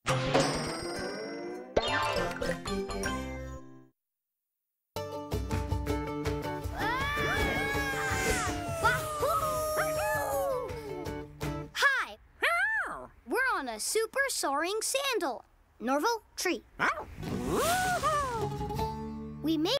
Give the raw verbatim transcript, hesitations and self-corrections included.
Hi. We're on a super soaring sandal. Norval, tree. We made